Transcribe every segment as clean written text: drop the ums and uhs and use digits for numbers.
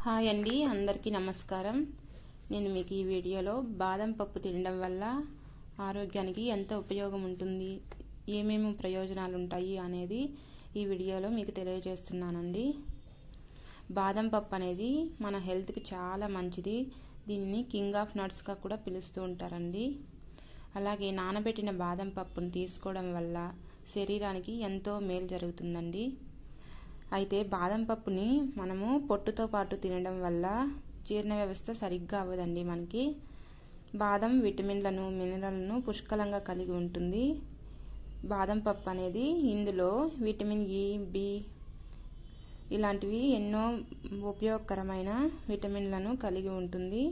Hi అండి, అందరికీ నమస్కారం. నేను మీకు ఈ వీడియోలో బాదం పప్పు తినడం వల్ల ఆరోగ్యానికి ఎంత ఉపయోగం ఉంటుంది, ఏమేమి ప్రయోజనాలు ఉంటాయి అనేది ఈ వీడియోలో మీకు తెలియజేస్తున్నానండి. బాదం పప్పు అనేది మన హెల్త్కి చాలా మంచిది. దీనిని కింగ్ ఆఫ్ నట్స్గా కూడా పిలుస్తూ ఉంటారండి. అలాగే నానబెట్టిన బాదం పప్పును తీసుకోవడం వల్ల శరీరానికి ఎంతో మేలు జరుగుతుందండి. అయితే బాదం పప్పుని మనము పొట్టుతో పాటు తినడం వల్ల జీర్ణ వ్యవస్థ సరిగ్గా అవ్వదండి. మనకి బాదం విటమిన్లను, మినరల్ను పుష్కలంగా కలిగి ఉంటుంది. బాదం పప్పు అనేది ఇందులో విటమిన్ ఇ, బి ఇలాంటివి ఎన్నో ఉపయోగకరమైన విటమిన్లను కలిగి ఉంటుంది.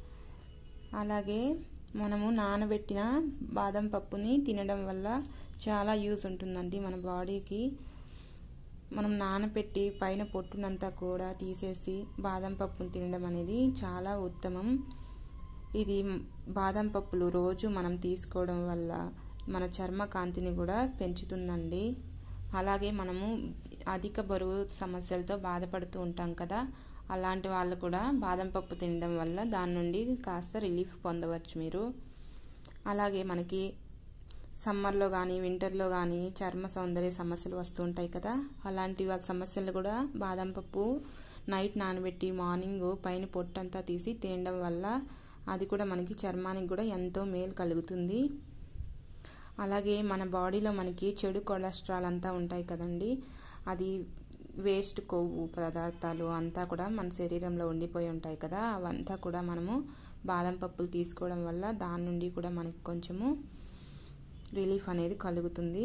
అలాగే మనము నానబెట్టిన బాదం పప్పుని తినడం వల్ల చాలా యూజ్ ఉంటుందండి మన బాడీకి. మనం నానబెట్టి పైన పొట్టునంతా కూడా తీసేసి బాదం పప్పును తినడం అనేది చాలా ఉత్తమం. ఇది బాదం పప్పులు రోజు మనం తీసుకోవడం వల్ల మన చర్మ కాంతిని కూడా పెంచుతుందండి. అలాగే మనము అధిక బరువు సమస్యలతో బాధపడుతూ ఉంటాం కదా, అలాంటి వాళ్ళు కూడా బాదం పప్పు తినడం వల్ల దాని నుండి కాస్త రిలీఫ్ పొందవచ్చు మీరు. అలాగే మనకి సమ్మర్లో కానీ వింటర్లో కానీ చర్మ సౌందర్య సమస్యలు వస్తూ ఉంటాయి కదా, అలాంటి సమస్యలు కూడా బాదం పప్పు నైట్ నానబెట్టి మార్నింగ్ పైన పొట్టంతా తీసి తినడం వల్ల అది కూడా మనకి చర్మానికి కూడా ఎంతో మేలు కలుగుతుంది. అలాగే మన బాడీలో మనకి చెడు కొలెస్ట్రాల్ అంతా ఉంటాయి కదండి, అది వేస్ట్ కొవ్వు పదార్థాలు అంతా కూడా మన శరీరంలో ఉండిపోయి ఉంటాయి కదా, అవంతా కూడా మనము బాదం పప్పులు తీసుకోవడం వల్ల దాని నుండి కూడా మనకి కొంచెము రిలీఫ్ అనేది కలుగుతుంది.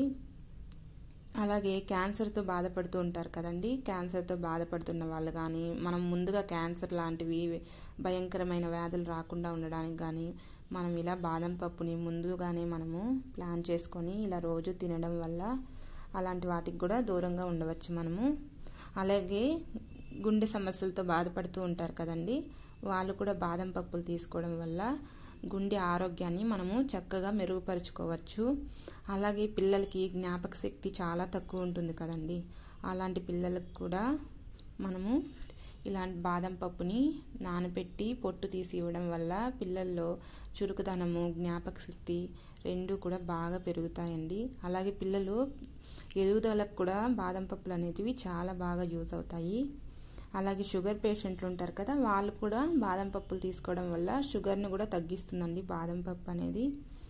అలాగే క్యాన్సర్తో బాధపడుతూ ఉంటారు కదండి, క్యాన్సర్తో బాధపడుతున్న వాళ్ళు కానీ మనం ముందుగా క్యాన్సర్ లాంటివి భయంకరమైన వ్యాధులు రాకుండా ఉండడానికి కానీ మనం ఇలా బాదం పప్పుని ముందుగానే మనము ప్లాన్ చేసుకొని ఇలా రోజు తినడం వల్ల అలాంటి వాటికి కూడా దూరంగా ఉండవచ్చు మనము. అలాగే గుండె సమస్యలతో బాధపడుతూ ఉంటారు కదండి, వాళ్ళు కూడా బాదం పప్పులు తీసుకోవడం వల్ల గుండె ఆరోగ్యాన్ని మనము చక్కగా మెరుగుపరుచుకోవచ్చు. అలాగే పిల్లలకి జ్ఞాపక శక్తి చాలా తక్కువ ఉంటుంది కదండి, అలాంటి పిల్లలకు కూడా మనము ఇలాంటి బాదం పప్పుని నానబెట్టి పొట్టు తీసి ఇవ్వడం వల్ల పిల్లల్లో చురుకుదనము, జ్ఞాపక శక్తి రెండు కూడా బాగా పెరుగుతాయండి. అలాగే పిల్లలు ఎదుగుదలకు కూడా బాదం పప్పులు అనేటివి చాలా బాగా యూజ్ అవుతాయి. అలాగే షుగర్ పేషెంట్లు ఉంటారు కదా, వాళ్ళు కూడా బాదం పప్పులు తీసుకోవడం వల్ల షుగర్ని కూడా తగ్గిస్తుందండి బాదం పప్పు అనేది.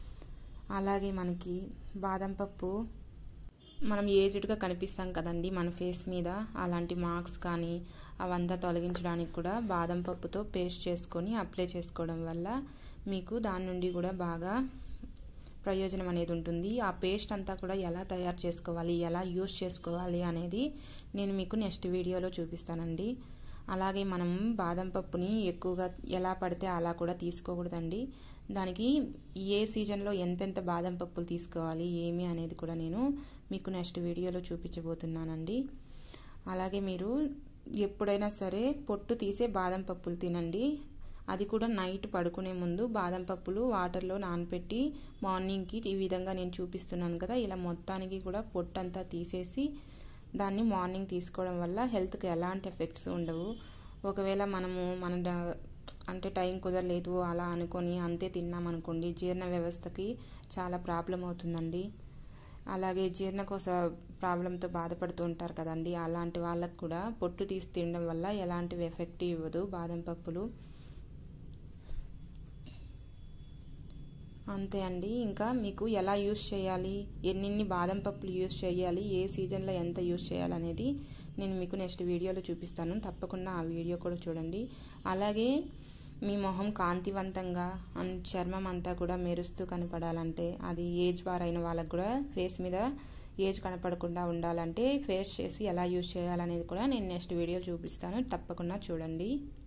అలాగే మనకి బాదం పప్పు మనం ఏజ్డ్గా కనిపిస్తాం కదండి మన ఫేస్ మీద, అలాంటి మార్క్స్ కానీ అవంతా తొలగించడానికి కూడా బాదం పప్పుతో పేస్ట్ చేసుకొని అప్లై చేసుకోవడం వల్ల మీకు దాని నుండి కూడా బాగా ప్రయోజనం అనేది ఉంటుంది. ఆ పేస్ట్ అంతా కూడా ఎలా తయారు చేసుకోవాలి, ఎలా యూజ్ చేసుకోవాలి అనేది నేను మీకు నెక్స్ట్ వీడియోలో చూపిస్తానండి. అలాగే మనం బాదం పప్పుని ఎక్కువగా ఎలా పడితే అలా కూడా తీసుకోకూడదండి. దానికి ఏ సీజన్లో ఎంతెంత బాదం పప్పులు తీసుకోవాలి ఏమి అనేది కూడా నేను మీకు నెక్స్ట్ వీడియోలో చూపించబోతున్నానండి. అలాగే మీరు ఎప్పుడైనా సరే పొట్టు తీసే బాదం పప్పులు తినండి. అది కూడా నైట్ పడుకునే ముందు బాదం పప్పులు వాటర్లో నానబెట్టి మార్నింగ్కి ఈ విధంగా నేను చూపిస్తున్నాను కదా, ఇలా మొత్తానికి కూడా పొట్టు అంతా తీసేసి దాన్ని మార్నింగ్ తీసుకోవడం వల్ల హెల్త్కి ఎలాంటి ఎఫెక్ట్స్ ఉండవు. ఒకవేళ మనము అంటే టైం కుదరలేదు అలా అనుకొని అంతే తిన్నామనుకోండి, జీర్ణ వ్యవస్థకి చాలా ప్రాబ్లం అవుతుందండి. అలాగే జీర్ణకోశ ప్రాబ్లంతో బాధపడుతూ ఉంటారు కదండి, అలాంటి వాళ్ళకు కూడా పొట్టు తీసి తినడం వల్ల ఎలాంటి ఎఫెక్ట్ ఇవ్వదు బాదం పప్పులు. అంతే అండి. ఇంకా మీకు ఎలా యూజ్ చేయాలి, ఎన్ని బాదం పప్పులు యూజ్ చేయాలి, ఏ సీజన్లో ఎంత యూజ్ చేయాలి అనేది నేను మీకు నెక్స్ట్ వీడియోలో చూపిస్తాను. తప్పకుండా ఆ వీడియో కూడా చూడండి. అలాగే మీ మొహం కాంతివంతంగా చర్మం అంతా కూడా మెరుస్తూ కనపడాలంటే, అది ఏజ్ బారైన వాళ్ళకు కూడా ఫేస్ మీద ఏజ్ కనపడకుండా ఉండాలంటే ఫేస్ చేసి ఎలా యూజ్ చేయాలనేది కూడా నేను నెక్స్ట్ వీడియో చూపిస్తాను. తప్పకుండా చూడండి.